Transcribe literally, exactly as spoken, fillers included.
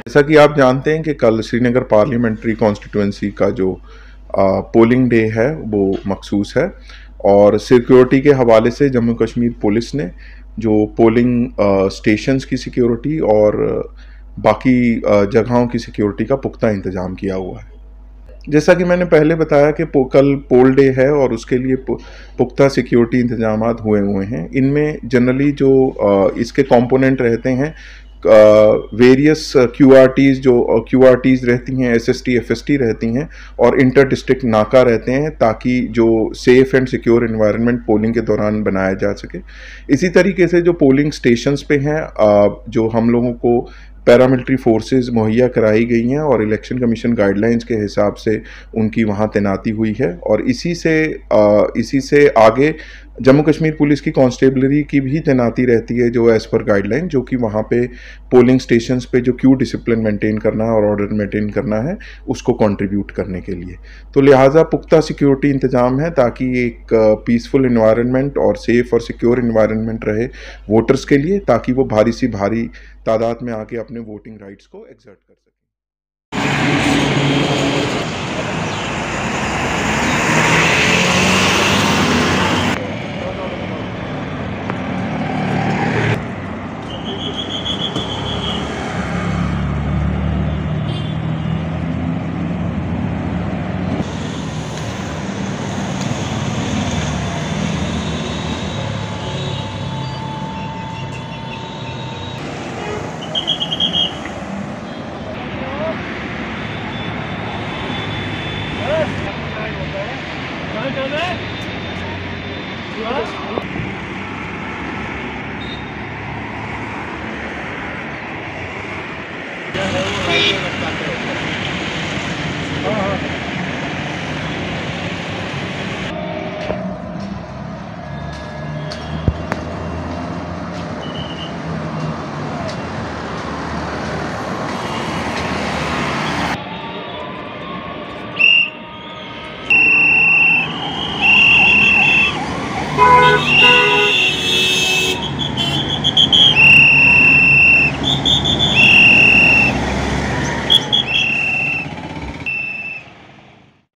जैसा कि आप जानते हैं कि कल श्रीनगर पार्लियामेंट्री कॉन्स्टिट्यूंसी का जो पोलिंग डे है वो मखसूस है और सिक्योरिटी के हवाले से जम्मू कश्मीर पुलिस ने जो पोलिंग स्टेशंस की सिक्योरिटी और बाकी जगहों की सिक्योरिटी का पुख्ता इंतज़ाम किया हुआ है। जैसा कि मैंने पहले बताया कि पो, कल पोल डे है और उसके लिए पुख्ता सिक्योरिटी इंतजामात हुए हुए हैं। इनमें जनरली जो इसके कंपोनेंट रहते हैं, वेरियस क्यू आर टीज़ जो क्यू आर टीज़ रहती हैं, S S T F S T रहती हैं और इंटर डिस्ट्रिक्ट नाका रहते हैं ताकि जो safe and secure environment polling के दौरान बनाया जा सके। इसी तरीके से जो पोलिंग स्टेशंस पे हैं, जो हम लोगों को पैरामिलिट्री फोर्सेस मुहैया कराई गई हैं और इलेक्शन कमीशन गाइडलाइंस के हिसाब से उनकी वहाँ तैनाती हुई है। और इसी से आ, इसी से आगे जम्मू कश्मीर पुलिस की कांस्टेबलरी की भी तैनाती रहती है जो एज़ पर गाइडलाइन, जो कि वहाँ पे पोलिंग स्टेशंस पे जो क्यू डिसिप्लिन मेंटेन करना है और ऑर्डर मेंटेन करना है उसको कंट्रीब्यूट करने के लिए। तो लिहाजा पुख्ता सिक्योरिटी इंतज़ाम है ताकि एक पीसफुल इन्वायरमेंट और सेफ़ और सिक्योर इन्वायरमेंट रहे वोटर्स के लिए, ताकि वो भारी सी भारी तादाद में आके अपने वोटिंग राइट्स को एक्सर्ट कर सकें।